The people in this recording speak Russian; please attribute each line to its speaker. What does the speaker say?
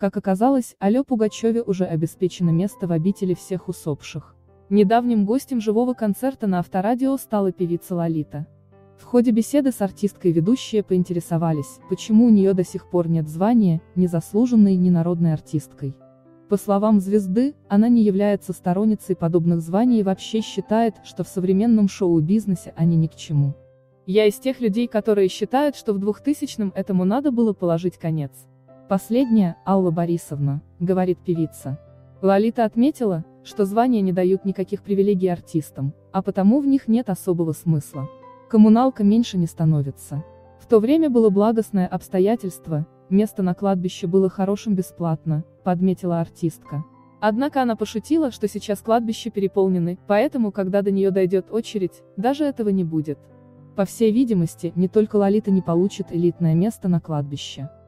Speaker 1: Как оказалось, Алле Пугачеве уже обеспечено место в обители всех усопших. Недавним гостем живого концерта на Авторадио стала певица Лолита. В ходе беседы с артисткой ведущие поинтересовались, почему у нее до сих пор нет звания незаслуженной ненародной артисткой. По словам звезды, она не является сторонницей подобных званий и вообще считает, что в современном шоу-бизнесе они ни к чему. «Я из тех людей, которые считают, что в 2000-м этому надо было положить конец. Последняя, Алла Борисовна», — говорит певица. Лолита отметила, что звания не дают никаких привилегий артистам, а потому в них нет особого смысла. Коммуналка меньше не становится. В то время было благостное обстоятельство, место на кладбище было хорошим бесплатно, подметила артистка. Однако она пошутила, что сейчас кладбища переполнены, поэтому, когда до нее дойдет очередь, даже этого не будет. По всей видимости, не только Лолита не получит элитное место на кладбище.